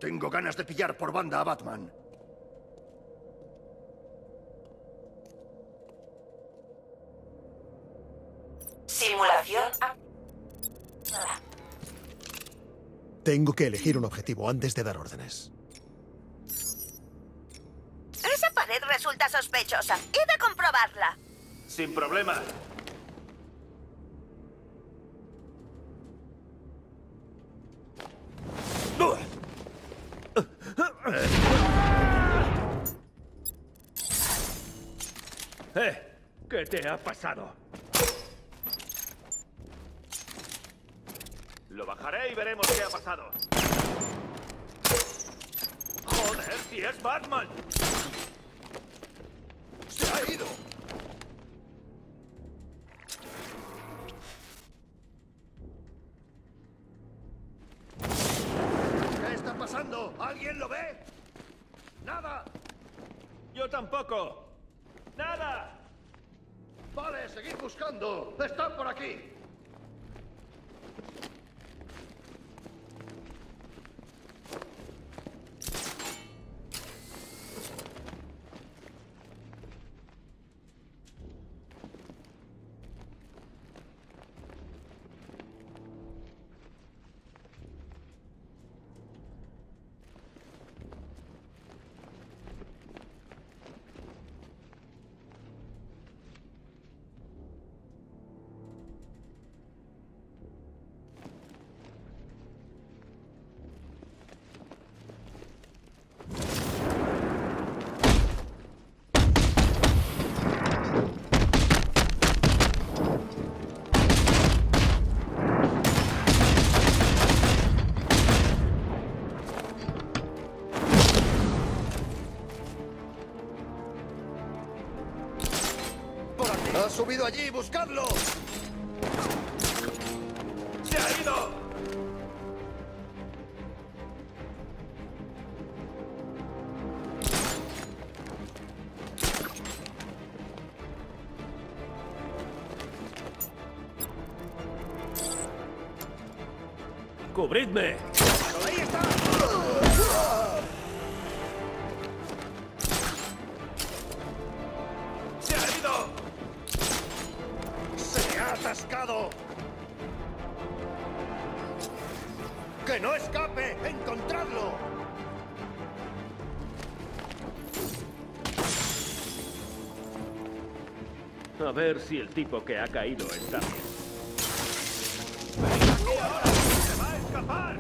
Tengo ganas de pillar por banda a Batman. Simulación. Tengo que elegir un objetivo antes de dar órdenes. Esa pared resulta sospechosa. He de comprobarla. Sin problema. ¿Qué te ha pasado? Lo bajaré y veremos qué ha pasado. ¡Joder, si es Batman! ¡Se ha ido! ¿Qué está pasando? ¿Alguien lo ve? ¡Nada! ¡Yo tampoco! ¡Nada! Vale, seguid buscando. Están por aquí. ¡Ha subido allí! ¡Buscadlo! ¡Se ha ido! ¡Cubridme! ¡Ahí está! ¡Se ha ido! ¡Se ha atascado! ¡Que no escape! ¡Encontradlo! A ver si el tipo que ha caído está bien. ¡Y ahora! ¡Se va a escapar!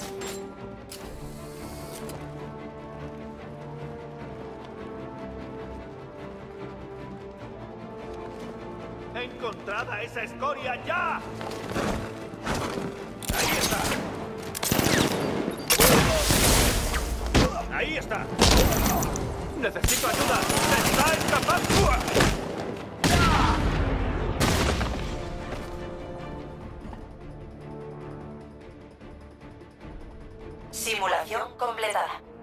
¡Encontrada esa escoria ya! ¡Ahí está! ¡Ahí está! ¡Necesito ayuda! ¡Se está escapando! Simulación completada.